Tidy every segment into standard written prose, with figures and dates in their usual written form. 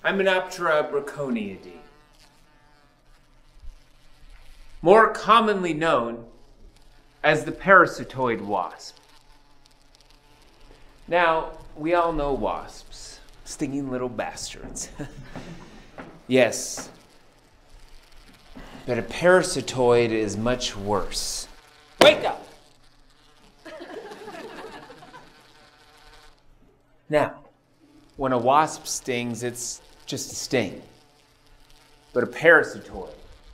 Hymenoptera braconiidae, more commonly known as the parasitoid wasp. Now, we all know wasps, stinging little bastards. Yes, but a parasitoid is much worse. Wake up! Now, when a wasp stings, it's just a sting. But a parasitoid,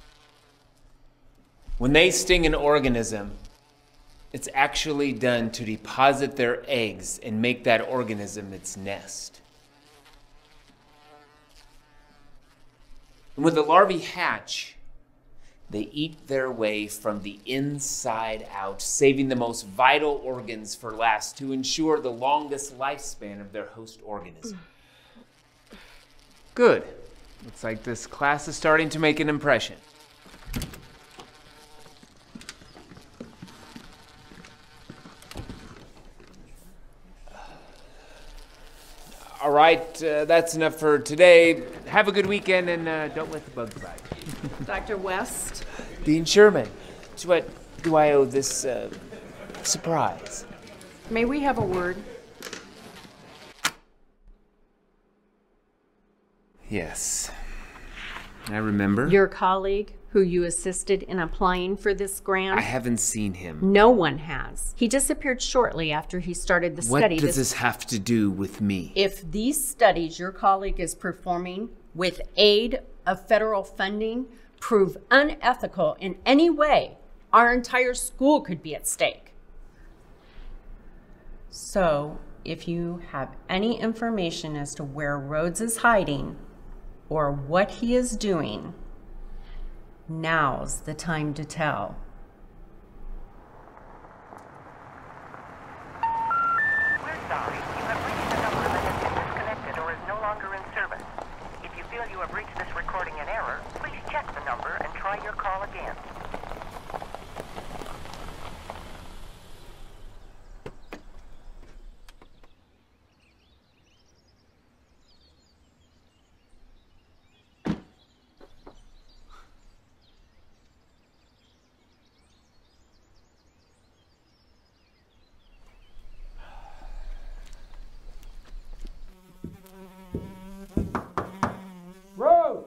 when they sting an organism, it's actually done to deposit their eggs and make that organism its nest. And when the larvae hatch, they eat their way from the inside out, saving the most vital organs for last to ensure the longest lifespan of their host organism. Good. Looks like this class is starting to make an impression. All right, that's enough for today. Have a good weekend and don't let the bugs bite. Dr. West? Dean Sherman, to what do I owe this surprise? May we have a word? Yes, I remember. Your colleague who you assisted in applying for this grant? I haven't seen him. No one has. He disappeared shortly after he started the study. What does this have to do with me? If these studies your colleague is performing with aid of federal funding prove unethical in any way, our entire school could be at stake. So, if you have any information as to where Rhodes is hiding or what he is doing, now's the time to tell. We're sorry. You have reached a number that has been disconnected or is no longer in service. If you feel you have reached this recording in error, please check the number and try your call again. Rose!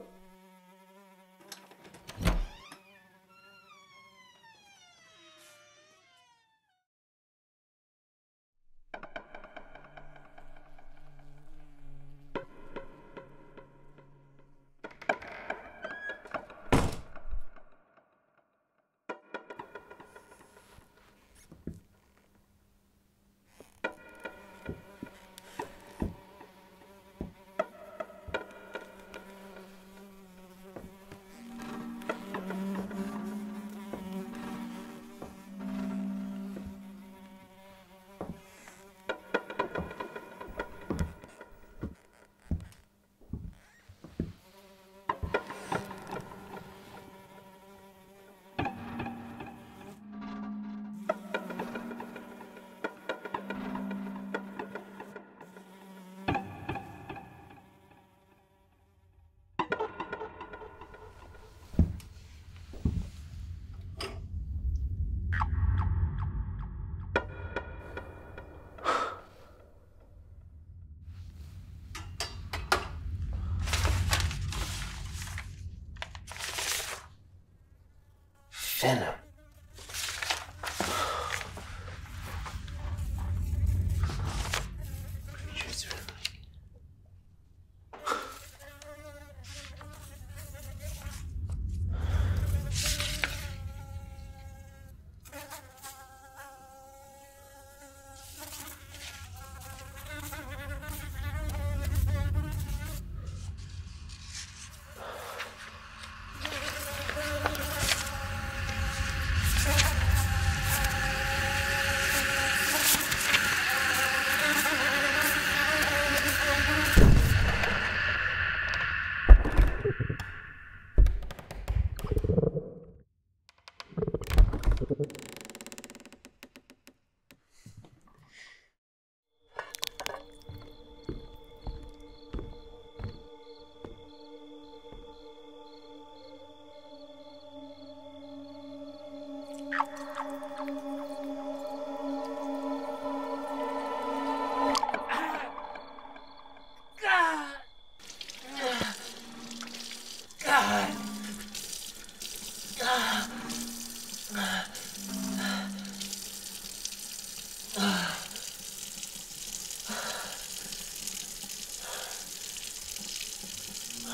Venom. Creatures are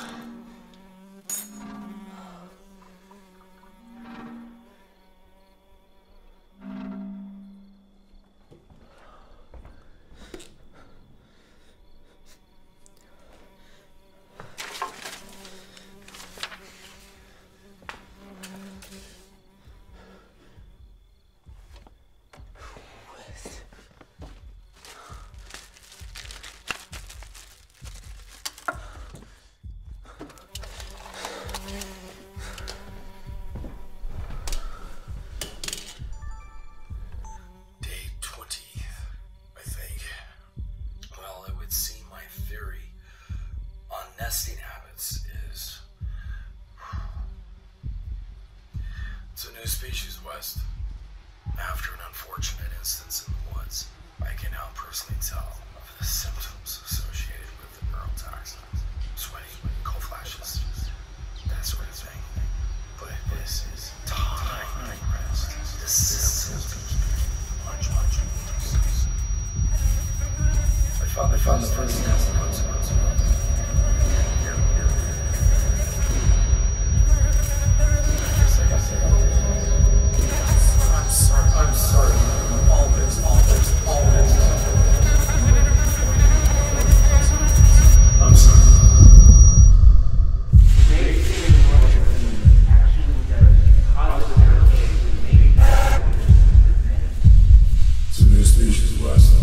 Nesting habits is... It's a new species, West. After an unfortunate instance in the woods, I can now personally tell of the symptoms associated with the neurotoxin. Sweating, cold flashes, that sort of thing. But this is time rest. The symptoms much worse. I found the first nest of roses. I'm sorry. All this. I'm sorry. It's a new species, West.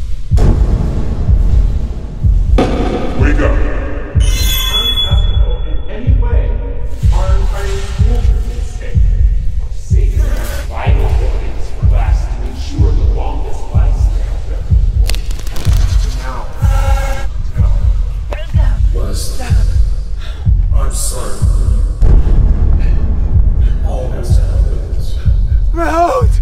Wake up. Unacceptable in any way. Our entire school is at stake. Saving the most vital organs for last to ensure the longest lifespan of every now. West. I'm sorry. All this happens. Road!